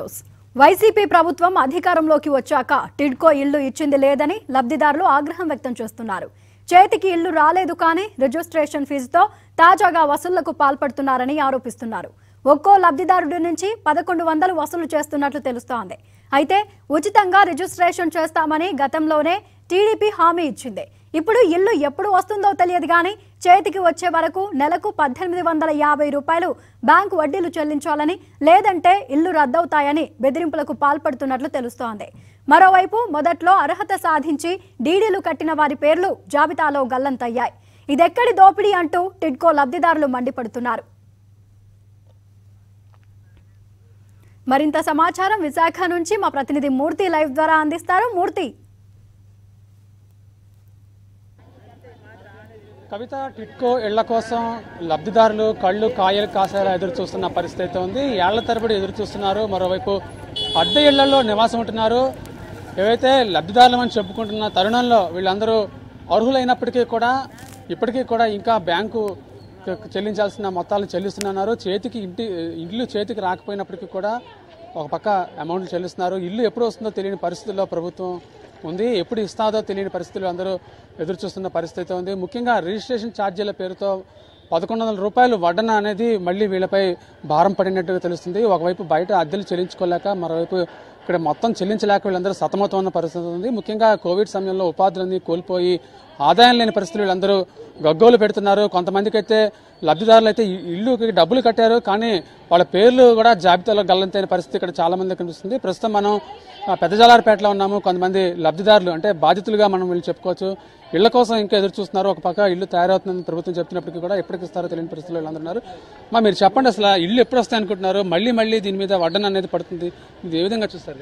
News. YCP ప్రభుత్వం అధికారంలోకి వచ్చాక టిడ్కో ఇల్లు ఇచ్చింది లేదని లబ్ధిదారులు ఆగ్రహం వ్యక్తం చేస్తున్నారు. చేతికి ఇల్లు రాలేదు కానీ రిజిస్ట్రేషన్ ఫీజుతో తాజాగా వసూళ్లకు పాల్పడుతున్నారని ఆరోపిస్తున్నారు. ఒక్కో లబ్ధిదారుడి నుంచి 1100 వసూలు చేస్తున్నట్లు తెలుస్తోంది. అయితే ఉచితంగా రిజిస్ట్రేషన్ చేస్తామని గతంలోనే టీడీపీ హామీ ఇచ్చింది. ఇప్పుడు ఇల్లు ఎప్పుడు వస్తుందో తెలియదు కానీ చేతికి వచ్చే వరకు నెలకు 1850 రూపాయలు బ్యాంకు వడ్డీలు చెల్లించాలని, లేదంటే ఇల్లు రద్దవుతాయని బెదిరింపులకు పాల్పడుతున్నట్లు తెలుస్తోంది. మరోవైపు మొదట్లో అర్హత సాధించి డీడీలు కట్టిన వారి పేర్లు జాబితాలో గల్లంతయ్యాయి. ఇదెక్కడి దోపిడీ అంటూ టిడ్కో లబ్ధిదారులు మండిపడుతున్నారు. మరింత సమాచారం విశాఖ నుంచి మా ప్రతినిధి మూర్తి లైవ్ ద్వారా అందిస్తారు. మూర్తి. కవిత, టిడ్కో ఇళ్ల కోసం లబ్ధిదారులు కళ్ళు కాయలు కాసేలా ఎదురు చూస్తున్న పరిస్థితి అయితే ఉంది. ఏళ్ల తరబడి ఎదురు చూస్తున్నారు. మరోవైపు అద్దె ఇళ్లలో నివాసం ఉంటున్నారు. ఏవైతే లబ్ధిదారులమని చెప్పుకుంటున్న తరుణంలో వీళ్ళందరూ అర్హులైనప్పటికీ కూడా ఇప్పటికీ కూడా ఇంకా బ్యాంకు చెల్లించాల్సిన మొత్తాలను చెల్లిస్తున్నారు. ఇల్లు చేతికి రాకపోయినప్పటికీ కూడా ఒక పక్క అమౌంట్లు చెల్లిస్తున్నారు. ఇల్లు ఎప్పుడు వస్తుందో తెలియని పరిస్థితుల్లో ప్రభుత్వం ఉంది. ఎప్పుడు ఇస్తాదో తెలియని పరిస్థితులు అందరూ ఎదురు చూస్తున్న పరిస్థితి ఉంది. ముఖ్యంగా రిజిస్ట్రేషన్ ఛార్జీల పేరుతో 1100 రూపాయలు వడ్డన అనేది మళ్ళీ వీళ్ళపై భారం పడినట్టుగా తెలుస్తుంది. ఒకవైపు బయట అద్దెలు చెల్లించుకోలేక, మరోవైపు ఇక్కడ మొత్తం చెల్లించలేక వీళ్ళందరూ సతమతం ఉన్న పరిస్థితి ఉంది. ముఖ్యంగా కోవిడ్ సమయంలో ఉపాధులన్నీ కోల్పోయి ఆదాయం లేని పరిస్థితులు వీళ్ళందరూ గగ్గోలు పెడుతున్నారు. కొంతమందికి అయితే లబ్ధిదారులు అయితే ఇల్లుకి డబ్బులు కట్టారు కానీ వాళ్ళ పేర్లు కూడా జాబితాలో గల్లంతైన పరిస్థితి ఇక్కడ చాలా మంది కనిపిస్తుంది. ప్రస్తుతం మనం పెద్దజాలార్పేటలో ఉన్నాము. కొంతమంది లబ్ధిదారులు అంటే బాధితులుగా మనం వీళ్ళు చెప్పుకోవచ్చు. ఇళ్ల కోసం ఇంకా ఎదురు చూస్తున్నారు. ఒక పక్క ఇల్లు తయారవుతుందని ప్రభుత్వం చెప్తున్నప్పటికీ కూడా ఎప్పటికి ఇస్తారో తెలియని పరిస్థితులు వీళ్ళందరూ ఉన్నారు. మీరు చెప్పండి, అసలు ఇల్లు ఎప్పుడు వస్తాయి అనుకుంటున్నారు? మళ్ళీ దీని మీద వడ్డన అనేది పడుతుంది. ఇది ఏ విధంగా చూస్తారు?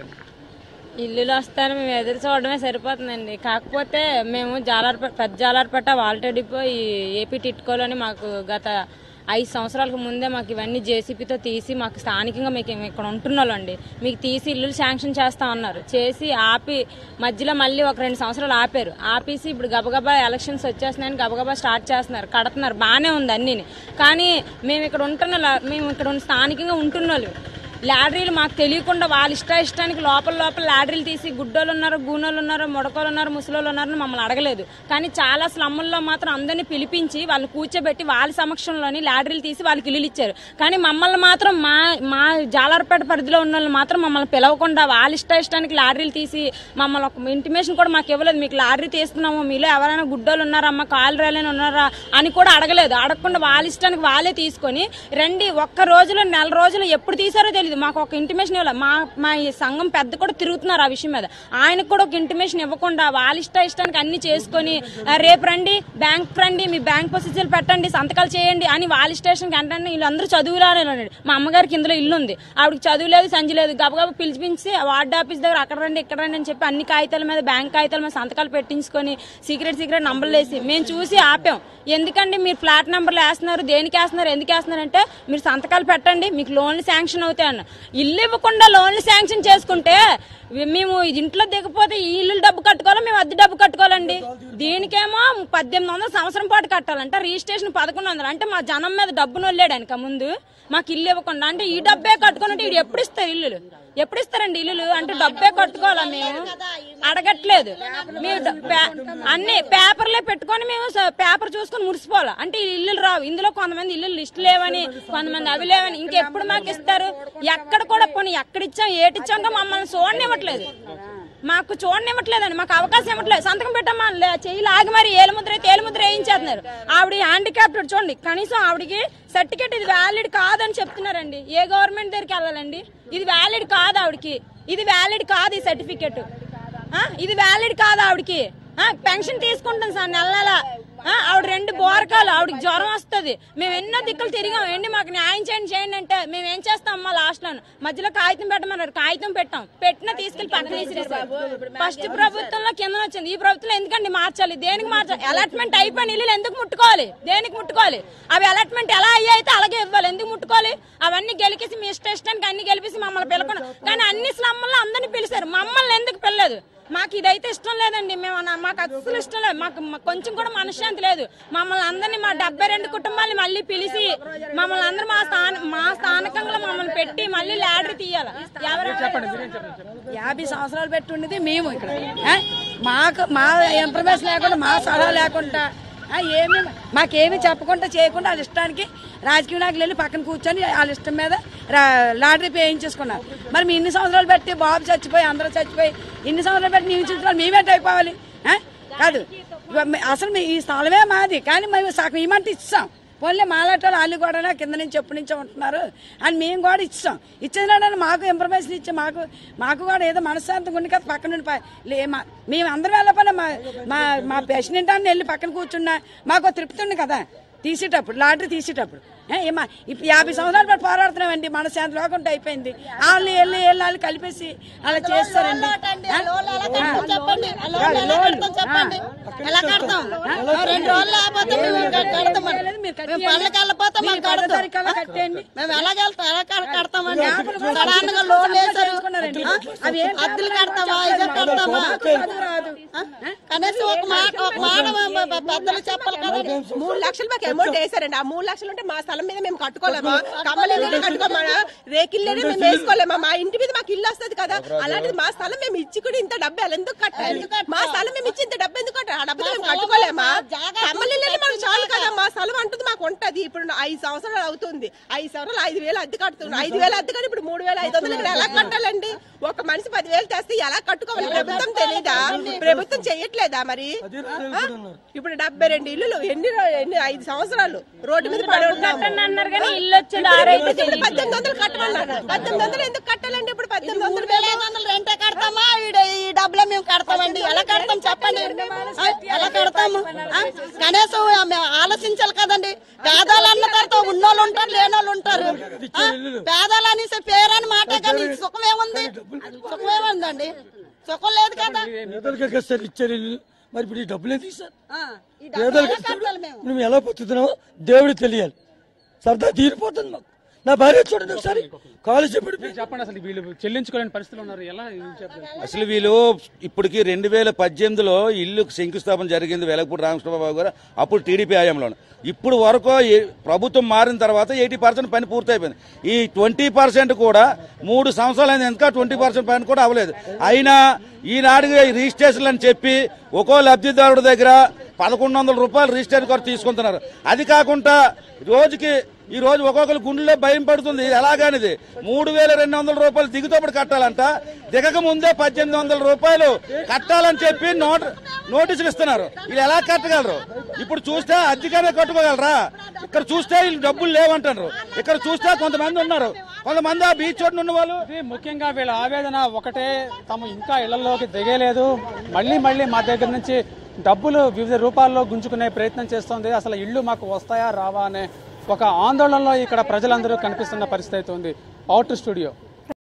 ఇల్లులు వస్తాయని మేము ఎదురు చూడడమే సరిపోతుందండి. కాకపోతే మేము పెద్ద జాలార్పేట వాల్టర్ డిపో ఈ ఏపీ టిడ్కోలోని మాకు గత 5 సంవత్సరాలకు ముందే మాకు ఇవన్నీ జేసీపీతో తీసి మాకు స్థానికంగా మీకు ఇక్కడ ఉంటున్నాళ్ళండి మీకు తీసి ఇల్లు శాంక్షన్ చేస్తామన్నారు. చేసి ఆపి మధ్యలో మళ్ళీ ఒక 2 సంవత్సరాలు ఆపేసి ఇప్పుడు గబగబా ఎలక్షన్స్ వచ్చేస్తున్నాయని గబగబా స్టార్ట్ చేస్తున్నారు, కడుతున్నారు. బాగానే ఉంది అన్నీని. కానీ మేము ఇక్కడ స్థానికంగా ఉంటున్నాళ్ళు లాటరీలు మాకు తెలియకుండా వాళ్ళ ఇష్టానికి లోపల లాటరీలు తీసి గుడ్డోళ్ళు ఉన్నారు, గూనోళ్ళు ఉన్నారు, మొడకోళ్ళు ఉన్నారు, ముసలోళ్ళు ఉన్నారని మమ్మల్ని అడగలేదు. కానీ చాలా స్లమ్ముల్లో మాత్రం అందరినీ పిలిపించి వాళ్ళని కూర్చోబెట్టి వాళ్ళ సమక్షంలోని లాటరీలు తీసి వాళ్ళకి ఇల్లులు ఇచ్చారు. కానీ మమ్మల్ని మాత్రం మా జాలార్పేట పరిధిలో ఉన్న వాళ్ళు మాత్రం మమ్మల్ని పిలవకుండా వాళ్ళ ఇష్టానికి లాటరీలు తీసి మమ్మల్ని ఒక ఇంటిమేషన్ కూడా మాకు ఇవ్వలేదు. మీకు లాటరీ తీస్తున్నాము, మీలో ఎవరైనా గుడ్డోళ్ళు ఉన్నారమ్మా, కాలు రేలైనా ఉన్నారా అని కూడా అడగలేదు. అడగకుండా వాళ్ళ ఇష్టానికి వాళ్ళే తీసుకొని రండి, ఒక్క రోజులో 4 రోజులు ఎప్పుడు తీసారో తెలియదు. మాకు ఒక ఇంటిమేషన్ ఇవ్వాలి. మా ఈ సంఘం పెద్ద కూడా తిరుగుతున్నారు ఆ విషయం మీద. ఆయనకు కూడా ఒక ఇంటిమేషన్ ఇవ్వకుండా వాళ్ళ ఇష్టానికి అన్ని చేసుకుని రేపు రండి, బ్యాంక్ రండి, మీ బ్యాంక్ పొజిషన్లు పెట్టండి, సంతకాలు చేయండి అని వాళ్ళ స్టేషన్కి అంటే వీళ్ళందరూ చదువులానే. మా అమ్మగారికి ఇందులో ఇల్లు ఉంది, ఆవిడకి చదువు లేదు, సంజి లేదు. గబగబా పిలిపించి వార్డ్ ఆఫీస్ దగ్గర అక్కడ రండి ఇక్కడ రండి అని చెప్పి అన్ని కాగితాల మీద బ్యాంక్ కాగితాల మీద సంతకాలు పెట్టించుకొని సీక్రెట్ నంబర్లు వేసి మేము చూసి ఆపాం. ఎందుకండి మీరు ఫ్లాట్ నెంబర్లు వేస్తున్నారు, దేనికి వేస్తున్నారు, ఎందుకు వేస్తున్నారు అంటే మీరు సంతకాలు పెట్టండి, మీకు లోన్లు శాంక్షన్ అవుతాయి అన్న. ఇల్లు ఇవ్వకుండా లోన్లు శాంక్షన్ చేసుకుంటే మేము ఇంట్లో దిగపోతే ఈ ఇల్లు డబ్బు కట్టుకోవాలి, మేము అద్దె డబ్బు కట్టుకోవాలండి. దీనికేమో 1800 సంవత్సరం పాటు కట్టాలంట, రిజిస్ట్రేషన్ 1100. అంటే మా జనం మీద డబ్బును వల్లేడానిక ముందు మాకు ఇల్లు ఇవ్వకుండా. అంటే ఈ డబ్బే కట్టుకున్నట్టు వీడు ఎప్పుడు ఇస్తారు ఇల్లులు? ఎప్పుడు ఇస్తారండి ఇల్లులు? అంటే డబ్బే కట్టుకోవాలా? మేము అడగట్లేదు. మేము అన్ని పేపర్లే పెట్టుకొని మేము పేపర్ చూసుకొని మురిసిపోవాలా? అంటే ఇల్లులు రావు. ఇందులో కొంతమంది ఇల్లు లిస్ట్ లేవని, కొంతమంది అవి లేవని. ఇంకెప్పుడు మాకు ఇస్తారు? ఎక్కడ కూడా పోనీ ఎక్కడిచ్చాం ఏటిచ్చాక మమ్మల్ని చూడనివ్వట్లేదు, మాకు చూడనివ్వట్లేదండి, మాకు అవకాశం ఇవ్వట్లేదు. సంతకం పెట్టమ్మా చెయ్యి లాగి మరి ఏలుముద్ర వేయించేస్తున్నారు. ఆవిడ హ్యాండిక్యాప్టెడ్ చూడండి, కనీసం ఆవిడకి సర్టిఫికేట్ ఇది వ్యాలిడ్ కాదని చెప్తున్నారండి. ఏ గవర్నమెంట్ దగ్గరికి వెళ్ళాలండి? ఇది వ్యాలిడ్ కాదు ఆవిడకి, ఇది వ్యాలిడ్ కాదు ఈ సర్టిఫికేట్, ఇది వ్యాలిడ్ కాదు ఆవిడకి. పెన్షన్ తీసుకుంటాం సార్ నెల ఆవిడ 2 బోరకాలు, ఆవిడకి జ్వరం వస్తుంది. మేము ఎన్నో దిక్కులు తిరిగాం, ఏంటి మాకు న్యాయం చేయండి అంటే మేము ఏం చేస్తాం అమ్మా? లాస్ట్ లో మధ్యలో కాగితం పెట్టమన్నారు, కాగితం పెట్టినా తీసుకెళ్లి పక్కన వేసేసారు. ఫస్ట్ ప్రభుత్వంలో కింద వచ్చింది, ఈ ప్రభుత్వంలో ఎందుకండి మార్చాలి? దేనికి మార్చాలి? అలాట్మెంట్ అయిపోయిన ఇల్లు ఎందుకు ముట్టుకోవాలి? దేనికి ముట్టుకోవాలి? అవి అలాట్మెంట్ ఎలా అయ్యాయితే అలాగే ఇవ్వాలి, ఎందుకు ముట్టుకోవాలి? అవన్నీ గెలికేసి మీ ఇష్టానికి అన్ని గెలిపేసి మమ్మల్ని పిలకుండా. కానీ అన్ని స్లమ్ముల్లో అందరినీ పిలిచారు, మమ్మల్ని ఎందుకు పిల్లలేదు? మాకు ఇదైతే ఇష్టం లేదండి. మాకు అస్సలు ఇష్టం లేదు. మాకు కొంచెం కూడా మనశ్శాంతి లేదు. మమ్మల్ని అందరినీ మా 72 కుటుంబాలని మళ్ళీ పిలిచి మమ్మల్ని అందరూ మా స్థానికంగా మమ్మల్ని పెట్టి మళ్ళీ లాటరీ తీయాలి. 50 సంవత్సరాలు పెట్టి ఉండేది మేము ఇక్కడ. మాకు మా ఇన్ఫర్మేషన్ లేకుండా, మా సలహా లేకుండా, మాకేమి చెప్పకుండా చేయకుండా వాళ్ళ ఇష్టానికి రాజకీయ నాయకులు వెళ్ళి పక్కన కూర్చొని వాళ్ళ ఇష్టం మీద లాటరీ వేయించేసుకున్నారు. మరి మీ ఇన్ని సంవత్సరాలు పెట్టి బాబు చచ్చిపోయి అందరూ చచ్చిపోయి ఇన్ని సంవత్సరాలు పెట్టి నియమించుకోవాలి, మేమేంటి అయిపోవాలి? కాదు, అసలు ఈ స్థలమే మాది, కానీ మేము సగం ఇమంటే ఇస్తాం. పోన్లే మాలాటోళ్ళు వాళ్ళు కూడా కింద నుంచి ఎప్పటి నుంచో ఉంటున్నారు అని మేము కూడా ఇస్తాం. ఇచ్చేదాన్ని మాకు ఇన్ఫర్మేషన్ ఇచ్చి మాకు కూడా ఏదో మనశ్శాంతిగా ఉండి కదా పక్కన మేము అందరం వెళ్ళకపోయినా మా ప్రెసిడెంట్ అని వెళ్ళి పక్కన కూర్చున్నా మాకు తృప్తి ఉంది కదా తీసేటప్పుడు, లాటరీ తీసేటప్పుడు. ఇప్పుడు 50 సంవత్సరాలు పాటు పోరాడుతున్నామండి, మనశ్శాంతి లేకుండా అయిపోయింది. వాళ్ళు కలిపేసి అలా చేస్తారండి. కనీసం ఒక మాట పెద్దలు చెప్పాలి కదా. 3 లక్షలు మాకు అమౌంట్ వేసారండి. ఆ 3 లక్షలు ఉంటే మా స్థలం మీద మేము కట్టుకోలేమా? కమ్మలు కట్టుకోమా? రేకిల్లేనే మేము వేసుకోలేమా? మా ఇంటి మీద మాకు ఇల్లు వస్తుంది కదా. అలాంటిది మా స్థలం మేము ఇచ్చి కూడా ఇంత డబ్బు ఎందుకు కట్టాలి? మా స్థలం మేము ఇచ్చి ఇంత డబ్బు ఎందుకు కట్టాలి? ఆ డబ్బుతో మేము కట్టుకోలేమా? కమ్మలు మనకు చాలు కదా. మా స్థలం అంటుంది మాకు ఉంటది. ఇప్పుడు 5 సంవత్సరాలు అవుతుంది. 5 సంవత్సరాలు 5,000 అద్దె కడుతున్నాం. 5,000 అద్దె కానీ ఇప్పుడు 3,500 ఇక్కడ ఎలా కట్టాలండి? ఒక మనిషి 10,000 తెస్తే ఎలా కట్టుకోవాలి? ప్రభుత్వం తెలీదా? ప్రభుత్వం చెయ్యట్లేదా? మరి ఇప్పుడు 72 ఇల్లులు ఎన్ని 5 సంవత్సరాలు రోడ్డు మీద పడి అన్నారు కానీ ఇల్లు వచ్చేది 1800 కట్టమన్నారు. 1800 ఎందుకు కట్టాలండి? ఇప్పుడు 1800 రెంటే కడతామా? ఈ డబ్బులో మేము కడతామండి. ఎలా కడతాం చెప్పండి? ఎలా కడతాము? కనీసం ఆలోచించాలి కదండి. పేదాలు అన్న తర్వాత ఉన్నోళ్ళు ఉంటారు, లేనోళ్ళు ఉంటారు. పేదాలు అనేసి పేరని మాట కానీ సుఖమేముంది? సుఖమేముందండి? సుఖం లేదు కదా. మరి ఇప్పుడు ఈ డబ్బులే తీసారు, మేము ఎలా పొత్తున్నామో దేవుడు తెలియాలి. సరదా తీరిపోతుంది మాకు. నా భార్య చూడండి ఒకసారి కాలేజ్ చెప్పండి. అసలు వీళ్ళు చెల్లించుకోలేని పరిస్థితులు ఉన్నారు. ఎలా? అసలు వీళ్ళు ఇప్పటికి 2018లో ఇల్లు శంకుస్థాపన జరిగింది వెలగపూడి రామకృష్ణబాబు గారు, అప్పుడు టీడీపీ హయాంలో. ఇప్పుడు వరకు ప్రభుత్వం మారిన తర్వాత 80% పని పూర్తయిపోయింది. ఈ 20% కూడా 3 సంవత్సరాలు అయింది. ఇంకా 20% పని కూడా అవ్వలేదు. అయినా ఈనాడు రిజిస్ట్రేషన్లు అని చెప్పి ఒక్కో లబ్ధిదారుడి దగ్గర 1,100 రూపాయలు రిజిస్ట్రేషన్ ఖర్చు తీసుకుంటున్నారు. అది కాకుండా ఈ రోజు ఒక్కొక్కరు గుండెల్లో భయం పడుతుంది. ఎలాగానిది 3,200 రూపాయలు దిగుతోపడి కట్టాలంట. దిగక ముందే 1,800 రూపాయలు కట్టాలని చెప్పి నోటీసులు ఇస్తున్నారు. వీళ్ళు ఎలా కట్టగలరు? ఇప్పుడు చూస్తే అద్దెగానే కట్టుకోగలరా? ఇక్కడ చూస్తే వీళ్ళు డబ్బులు లేవంటారు. ఇక్కడ చూస్తే కొంతమంది ఉన్నారు, కొంతమంది ఆ బీచ్ రోడ్డు ఉన్న వాళ్ళు. ముఖ్యంగా వీళ్ళ ఆవేదన ఒకటే, తాము ఇంకా ఇళ్లలోకి దిగలేదు, మళ్ళీ మా దగ్గర నుంచి డబ్బులు వివిధ రూపాల్లో గుంజుకునే ప్రయత్నం చేస్తోంది. అసలు ఇళ్ళు మాకు వస్తాయా రావా అనే ఒక ఆందోళనలో ఇక్కడ ప్రజలందరూ కనిపిస్తున్న పరిస్థితి ఉంది. Out studio.